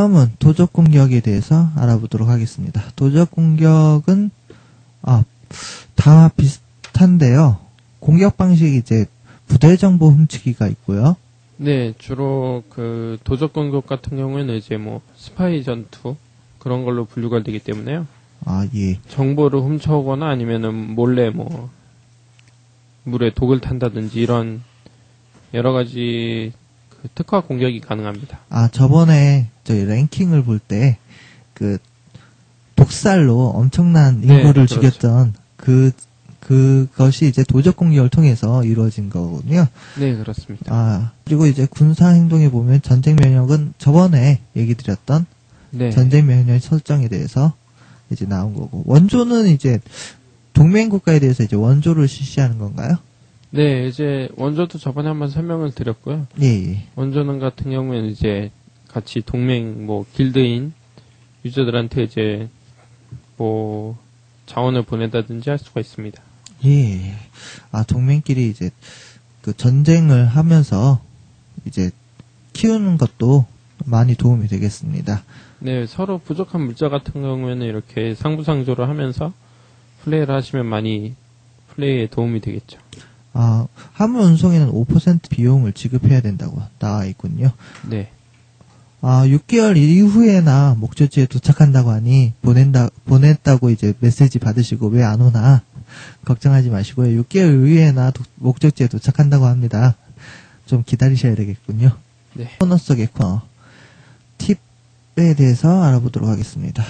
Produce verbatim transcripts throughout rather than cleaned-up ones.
다음은 도적 공격에 대해서 알아보도록 하겠습니다. 도적 공격은 아, 다 비슷한데요. 공격 방식이 이제 부대 정보 훔치기가 있고요. 네, 주로 그 도적 공격 같은 경우에는 이제 뭐 스파이 전투 그런 걸로 분류가 되기 때문에요. 아, 예. 정보를 훔쳐오거나 아니면은 몰래 뭐 물에 독을 탄다든지 이런 여러 가지 그 특화 공격이 가능합니다. 아, 저번에 저희 랭킹을 볼 때 그 독살로 엄청난 네, 인구를 그렇죠. 죽였던 그 그것이 이제 도적 공격을 통해서 이루어진 거거든요. 네, 그렇습니다. 아, 그리고 이제 군사 행동에 보면 전쟁 면역은 저번에 얘기 드렸던 네. 전쟁 면역 설정에 대해서 이제 나온 거고, 원조는 이제 동맹 국가에 대해서 이제 원조를 실시하는 건가요? 네, 이제 원조도 저번에 한번 설명을 드렸고요. 예, 예. 원조는 같은 경우에는 이제 같이 동맹 뭐 길드인 유저들한테 이제 뭐 자원을 보낸다든지 할 수가 있습니다. 예. 아, 동맹끼리 이제 그 전쟁을 하면서 이제 키우는 것도 많이 도움이 되겠습니다. 네, 서로 부족한 물자 같은 경우에는 이렇게 상부상조를 하면서 플레이를 하시면 많이 플레이에 도움이 되겠죠. 아, 화물 운송에는 오 퍼센트 비용을 지급해야 된다고 나와 있군요. 네. 아, 육 개월 이후에나 목적지에 도착한다고 하니 보낸다 보냈다고 이제 메시지 받으시고 왜 안 오나 걱정하지 마시고요. 육 개월 이후에나 도, 목적지에 도착한다고 합니다. 좀 기다리셔야 되겠군요. 네. 코너 속의 코너 팁에 대해서 알아보도록 하겠습니다.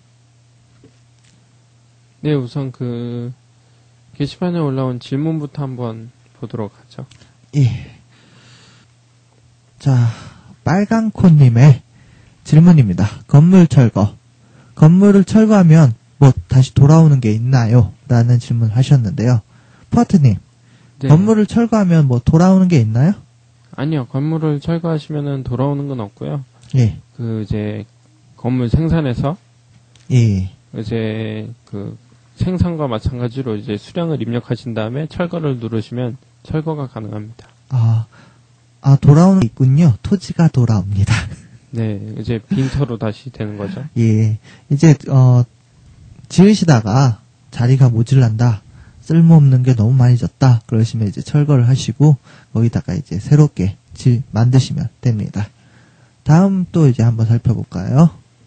네, 우선 그 게시판에 올라온 질문부터 한번 보도록 하죠. 예. 자, 빨강코님의 질문입니다. 건물 철거. 건물을 철거하면 뭐 다시 돌아오는 게 있나요? 라는 질문을 하셨는데요. 포아트님, 네. 건물을 철거하면 뭐 돌아오는 게 있나요? 아니요, 건물을 철거하시면은 돌아오는 건 없고요. 예. 그 이제 건물 생산에서 예. 이제 그 생산과 마찬가지로 이제 수량을 입력하신 다음에 철거를 누르시면 철거가 가능합니다. 아, 아, 돌아오는 게 있군요. 토지가 돌아옵니다. 네, 이제 빈터로 다시 되는 거죠. 예. 이제, 어, 지으시다가 자리가 모질란다. 쓸모없는 게 너무 많이 졌다. 그러시면 이제 철거를 하시고, 거기다가 이제 새롭게 지, 만드시면 됩니다. 다음 또 이제 한번 살펴볼까요?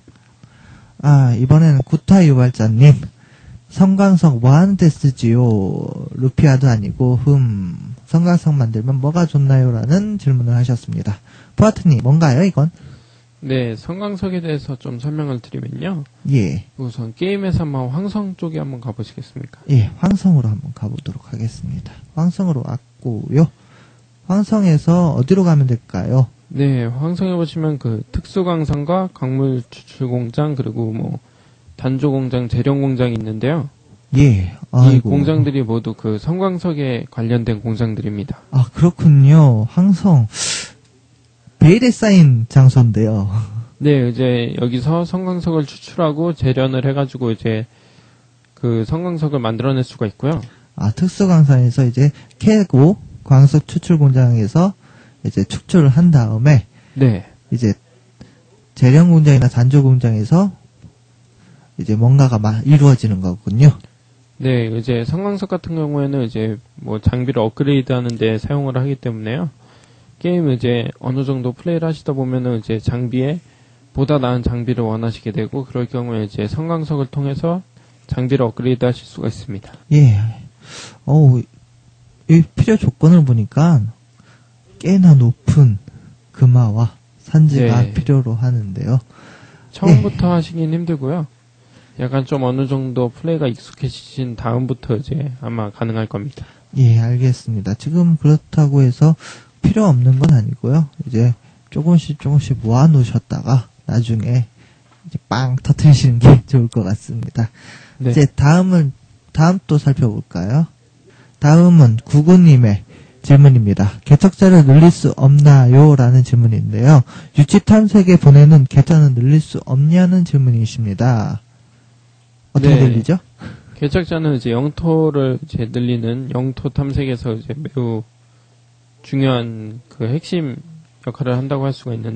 아, 이번에는 구타 유발자님. 성광석 뭐 하는데 쓰지요? 루피아도 아니고, 흠. 성광석 만들면 뭐가 좋나요? 라는 질문을 하셨습니다. 포아트님, 뭔가요, 이건? 네, 성광석에 대해서 좀 설명을 드리면요. 예. 우선 게임에서 한번 황성 쪽에 한번 가보시겠습니까? 예, 황성으로 한번 가보도록 하겠습니다. 황성으로 왔고요. 황성에서 어디로 가면 될까요? 네, 황성에 보시면 그 특수광산과 광물 추출 공장 그리고 뭐 단조 공장, 재련 공장이 있는데요. 예, 이 아이고. 공장들이 모두 그 성광석에 관련된 공장들입니다. 아, 그렇군요. 황성. 베일에 쌓인 장소인데요. 네, 이제 여기서 성광석을 추출하고 재련을 해가지고 이제 그 성광석을 만들어낼 수가 있고요. 아, 특수광산에서 이제 캐고 광석 추출 공장에서 이제 축출을 한 다음에 네, 이제 재련 공장이나 단조 공장에서 이제 뭔가가 막 이루어지는 거군요. 네, 이제 성광석 같은 경우에는 이제 뭐 장비를 업그레이드하는 데 사용을 하기 때문에요. 게임 이제 어느 정도 플레이를 하시다 보면은 이제 장비에 보다 나은 장비를 원하시게 되고 그럴 경우에 이제 성광석을 통해서 장비를 업그레이드 하실 수가 있습니다. 예. 어우, 이 필요 조건을 보니까 꽤나 높은 금화와 산지가 네. 필요로 하는데요. 처음부터 하시긴 힘들고요. 약간 좀 어느 정도 플레이가 익숙해지신 다음부터 이제 아마 가능할 겁니다. 예, 알겠습니다. 지금 그렇다고 해서 필요 없는 건 아니고요. 이제 조금씩 조금씩 모아 놓으셨다가 나중에 이제 빵 터뜨리시는 게 좋을 것 같습니다. 네. 이제 다음은 다음 또 살펴볼까요? 다음은 구구님의 질문입니다. 개척자를 늘릴 수 없나요? 라는 질문인데요. 유치 탐색에 보내는 개척자는 늘릴 수 없냐는 질문이십니다. 어떻게 네. 들리죠? 개척자는 이제 영토를 이제 늘리는 영토 탐색에서 이제 매우 중요한 그 핵심 역할을 한다고 할 수가 있는데요.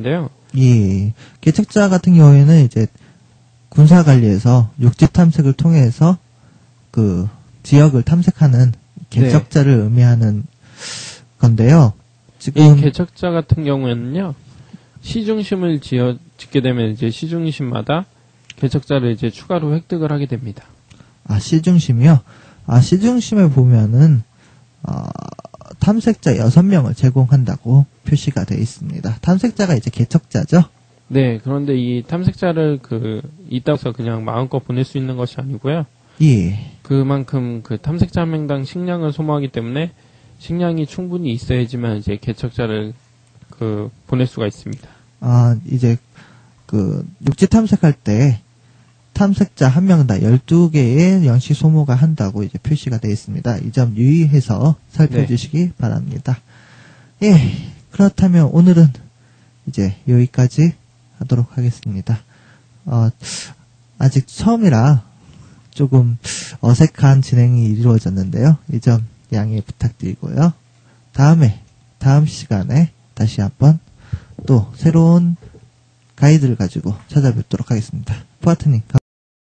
예. 개척자 같은 경우에는 이제 군사관리에서 육지 탐색을 통해서 그 지역을 탐색하는 개척자를 네. 의미하는 건데요. 지금 이 개척자 같은 경우에는요. 시중심을 지어 짓게 되면 이제 시중심마다 개척자를 이제 추가로 획득을 하게 됩니다. 아, 시중심이요? 아, 시중심을 보면은 어, 탐색자 여섯 명을 제공한다고 표시가 되어 있습니다. 탐색자가 이제 개척자죠? 네, 그런데 이 탐색자를 그, 이따서 그냥 마음껏 보낼 수 있는 것이 아니고요. 예. 그만큼 그 탐색자 한 명당 식량을 소모하기 때문에 식량이 충분히 있어야지만 이제 개척자를 그, 보낼 수가 있습니다. 아, 이제 그, 육지 탐색할 때 탐색자 한 명당 열두 개의 영시 소모가 한다고 이제 표시가 되어 있습니다. 이 점 유의해서 살펴주시기 네. 바랍니다. 예, 그렇다면 오늘은 이제 여기까지 하도록 하겠습니다. 어, 아직 처음이라 조금 어색한 진행이 이루어졌는데요. 이 점 양해 부탁드리고요. 다음에, 다음 시간에 다시 한번 또 새로운 가이드를 가지고 찾아뵙도록 하겠습니다. 포아트님,